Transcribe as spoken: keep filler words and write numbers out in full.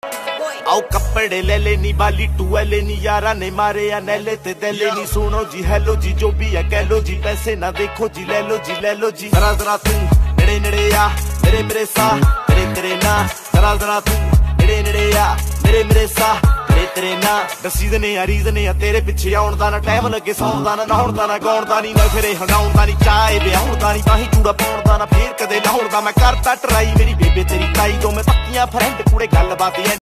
आओ कपड़े ले लेनी बाली टूएले नी यारा ने मारे या नैले ते दले नी सुनो जी हेलो जी जो भी है कह लो जी पैसे ना देखो जी ले लो जी ले लो जी जरा जरा तू नेड़े नेड़े आ मेरे मेरे सा तेरे तेरे ना जरा जरा तू नेड़े नेड़े आ मेरे मेरे सा तेरे तेरे ना दसी दने आ रीजने आ तेरे पिछे आउण दा ना टाइम लगे सौण दा ना नहाउण दा ना गाउण दा नी नखरे हंडाउण दा नी चाहे ब्याहुण दा नी ताही चूड़ा पाउण दा ना फेर कदे लाहुण दा मैं करता ट्राई मेरी बेबे तेरी ताई दो मैं पक्कियां फ्रेंड कुड़े गल बात